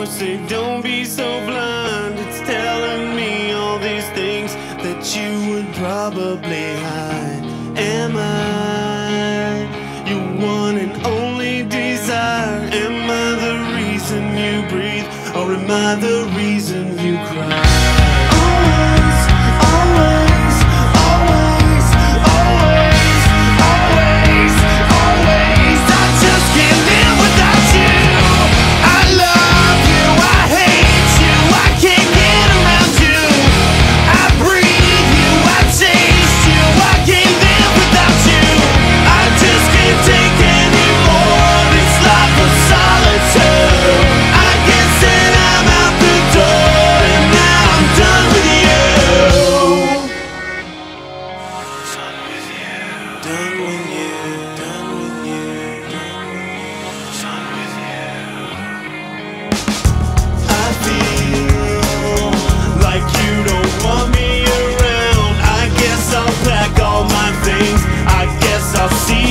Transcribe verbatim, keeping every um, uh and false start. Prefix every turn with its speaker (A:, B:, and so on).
A: say don't be so blind. It's telling me all these things that you would probably hide. Am I your one and only desire? Am I the reason you breathe, or am I the reason you cry? Always, always, always, always, always, always. I just can't live without you. I love you, I hate you, I can't get around you. I breathe you, I taste you, I can't live without you. I just can't take anymore this life of solitude. I guess that I'm out the door, and now I'm done with you. Done with you. Done with you. Done with you. Done with you. Done with you. I feel like you don't want me around. I guess I'll pack all my things. I guess I'll see